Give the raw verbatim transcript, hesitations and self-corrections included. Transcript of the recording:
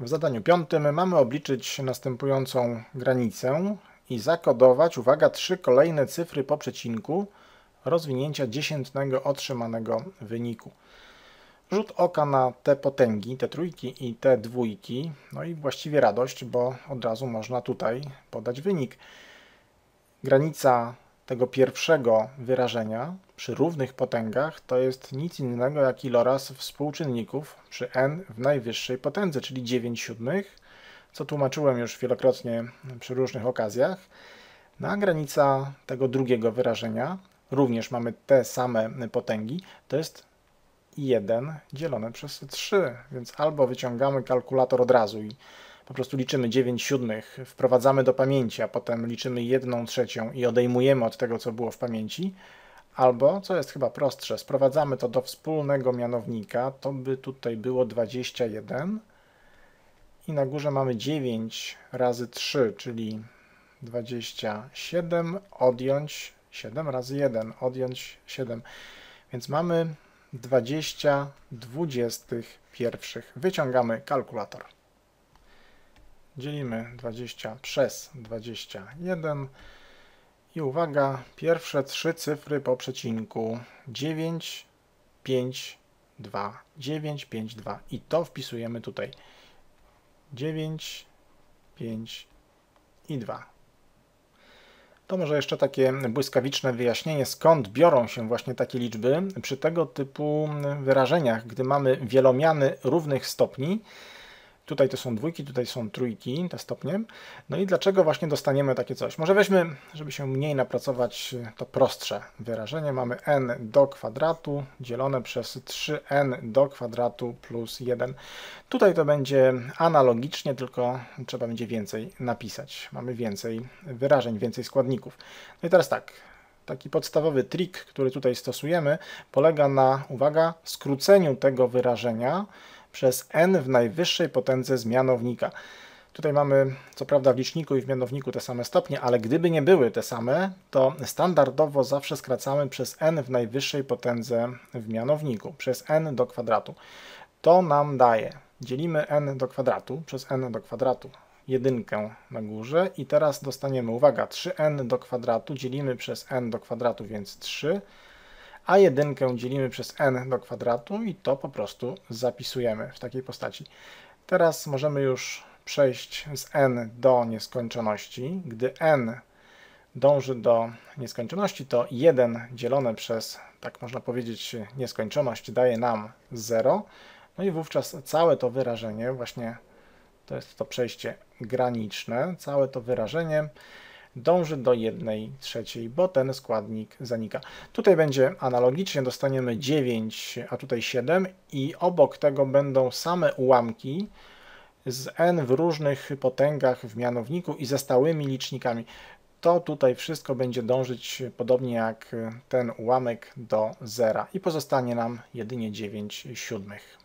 W zadaniu piątym mamy obliczyć następującą granicę i zakodować, uwaga, trzy kolejne cyfry po przecinku rozwinięcia dziesiętnego otrzymanego wyniku. Rzut oka na te potęgi, te trójki i te dwójki, no i właściwie radość, bo od razu można tutaj podać wynik. Granica tego pierwszego wyrażenia przy równych potęgach to jest nic innego jak iloraz współczynników przy n w najwyższej potędze, czyli dziewięć siódmych, co tłumaczyłem już wielokrotnie przy różnych okazjach. No a granica tego drugiego wyrażenia, również mamy te same potęgi, to jest jeden dzielone przez trzy, więc albo wyciągamy kalkulator od razu i po prostu liczymy dziewięć siódmych, wprowadzamy do pamięci, a potem liczymy jedną trzecią i odejmujemy od tego, co było w pamięci, albo, co jest chyba prostsze, sprowadzamy to do wspólnego mianownika, to by tutaj było dwadzieścia jeden i na górze mamy dziewięć razy trzy, czyli dwadzieścia siedem, odjąć siedem razy jeden, odjąć siedem, więc mamy dwadzieścia dwudziestych pierwszych. Wyciągamy kalkulator. Dzielimy dwadzieścia przez dwadzieścia jeden i uwaga, pierwsze trzy cyfry po przecinku dziewięć, pięć, dwa, dziewięć, pięć, dwa i to wpisujemy tutaj. dziewięć, pięć i dwa. To może jeszcze takie błyskawiczne wyjaśnienie, skąd biorą się właśnie takie liczby przy tego typu wyrażeniach, gdy mamy wielomiany równych stopni. Tutaj to są dwójki, tutaj są trójki, te stopnie. No i dlaczego właśnie dostaniemy takie coś? Może weźmy, żeby się mniej napracować, to prostsze wyrażenie. Mamy n do kwadratu dzielone przez trzy n do kwadratu plus jeden. Tutaj to będzie analogicznie, tylko trzeba będzie więcej napisać. Mamy więcej wyrażeń, więcej składników. No i teraz tak. Taki podstawowy trik, który tutaj stosujemy, polega na, uwaga, skróceniu tego wyrażenia przez n w najwyższej potędze z mianownika. Tutaj mamy, co prawda w liczniku i w mianowniku te same stopnie, ale gdyby nie były te same, to standardowo zawsze skracamy przez n w najwyższej potędze w mianowniku, przez n do kwadratu. To nam daje, dzielimy n do kwadratu przez n do kwadratu, jedynkę na górze i teraz dostaniemy, uwaga, trzy n do kwadratu dzielimy przez n do kwadratu, więc trzy, a jedynkę dzielimy przez n do kwadratu i to po prostu zapisujemy w takiej postaci. Teraz możemy już przejść z n do nieskończoności. Gdy n dąży do nieskończoności, to jeden dzielone przez, tak można powiedzieć, nieskończoność daje nam zero. No i wówczas całe to wyrażenie, właśnie to jest to przejście graniczne, całe to wyrażenie dąży do jednej trzeciej, bo ten składnik zanika. Tutaj będzie analogicznie, dostaniemy dziewięć, a tutaj siedem i obok tego będą same ułamki z n w różnych potęgach w mianowniku i ze stałymi licznikami. To tutaj wszystko będzie dążyć podobnie jak ten ułamek do zera i pozostanie nam jedynie dziewięć siódmych.